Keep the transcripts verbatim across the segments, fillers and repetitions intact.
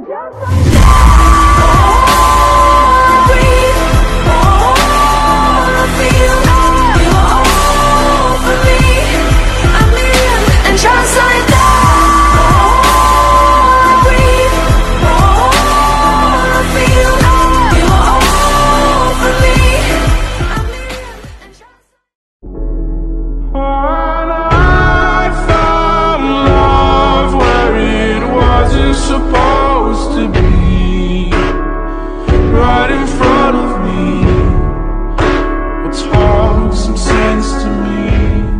Supposed to be right in front of me. Will talk some sense to me.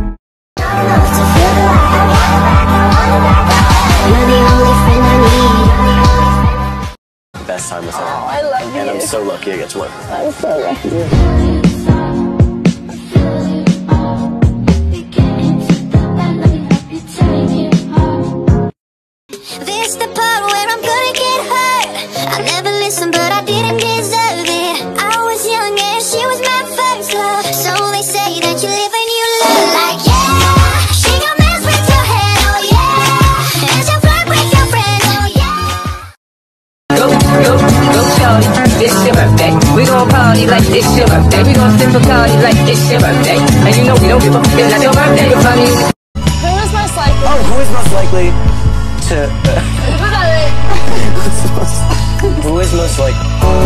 Best time with her. Oh, I love you. And I'm so lucky I get to work with her. I'm so lucky. This the part where I'm gonna get hurt. I never listened, but I didn't deserve it. I was young and she was my first love. So they say that you live and you learn. Like yeah, she gon' mess with your head, oh yeah. And she'll flirt with your friends, oh yeah. Go, go, go, shorty, it's your birthday. We gon' party like it's your birthday. We gon' sip a party like it's your birthday. And you know we don't give a f*** if it's your birthday. You're funny. Who is most likely? Oh, who is most likely to... Who is most like?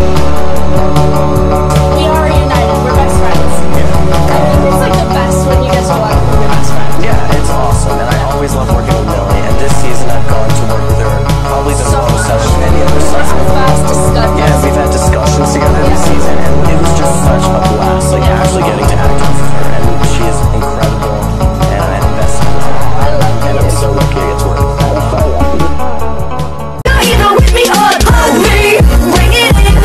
We are reunited. We're best friends. Yeah. I think it's like the best when you get to work with your best friend. Yeah, it's awesome, and I always love working with Millie. And this season, I've gone to work with her probably the So most out of much. any other season. Fast discussions. Yeah, we've had discussions together this season, and it was just such a blast. Like actually getting to act off of her, and she is incredible, and I had the best time with her. I love you. And I'm so lucky I get to work with her. I'm so lucky. Either with me or hug me, bring it in.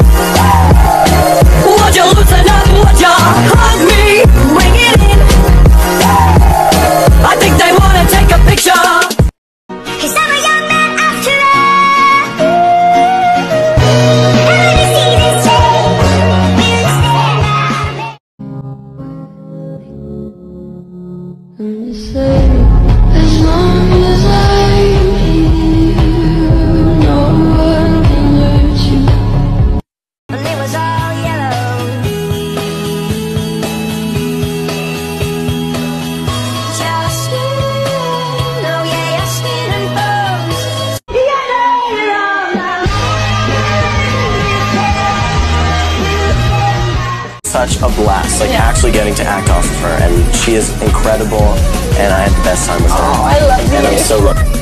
Would you loosen up, would you hug me, bring it in. I think they wanna take a picture. Cause I'm a young man after all. And when you see this change, we'll stand As long as I'm here, no one can hurt you. and it was all yellow. Your skin, oh yeah, your skin and bones. You know you're all alone. Such a blast, like actually getting to act off of her, and she is incredible, and I had the best time with her. Oh, I love And you. I'm so lucky.